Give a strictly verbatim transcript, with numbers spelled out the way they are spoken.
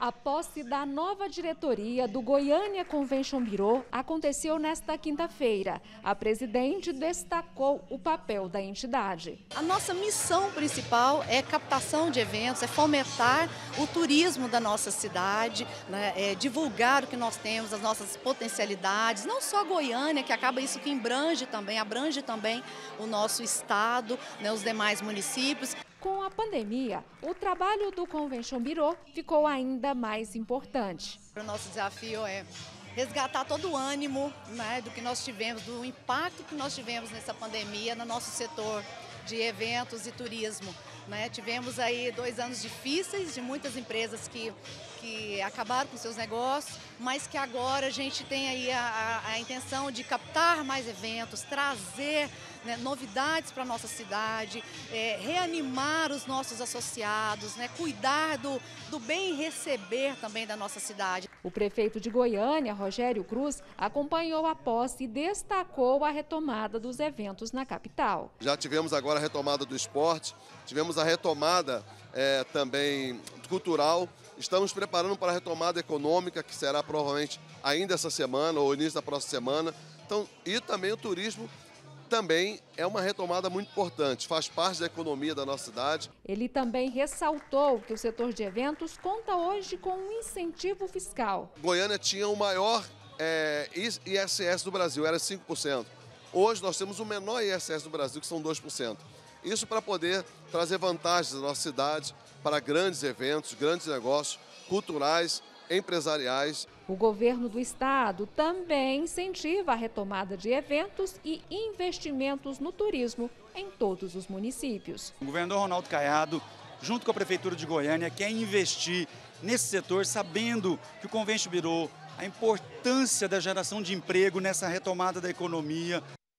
A posse da nova diretoria do Goiânia Convention Bureau aconteceu nesta quinta-feira. A presidente destacou o papel da entidade. A nossa missão principal é captação de eventos, é fomentar o turismo da nossa cidade, né, é divulgar o que nós temos, as nossas potencialidades, não só Goiânia, que acaba isso que abrange também, abrange também o nosso estado, né, os demais municípios. Com a pandemia, o trabalho do Convention Bureau ficou ainda mais importante. O nosso desafio é resgatar todo o ânimo, né, do que nós tivemos, do impacto que nós tivemos nessa pandemia no nosso setor de eventos e turismo. Né? Tivemos aí dois anos difíceis de muitas empresas que, que acabaram com seus negócios, mas que agora a gente tem aí a, a, a intenção de captar mais eventos, trazer, né, novidades para a nossa cidade, é, reanimar os nossos associados, né, cuidar do, do bem receber também da nossa cidade. O prefeito de Goiânia, Rogério Cruz, acompanhou a posse e destacou a retomada dos eventos na capital. Já tivemos agora a retomada do esporte, tivemos a retomada é, também cultural, estamos preparando para a retomada econômica, que será provavelmente ainda essa semana ou início da próxima semana. Então, e também o turismo também é uma retomada muito importante, faz parte da economia da nossa cidade. Ele também ressaltou que o setor de eventos conta hoje com um incentivo fiscal. Goiânia tinha o maior é, I S S do Brasil, era cinco por cento. Hoje nós temos o menor I S S do Brasil, que são dois por cento. Isso para poder trazer vantagens da nossa cidade para grandes eventos, grandes negócios culturais, empresariais. O governo do estado também incentiva a retomada de eventos e investimentos no turismo em todos os municípios. O governador Ronaldo Caiado, junto com a Prefeitura de Goiânia, quer investir nesse setor, sabendo que o Convention Bureau, a importância da geração de emprego nessa retomada da economia.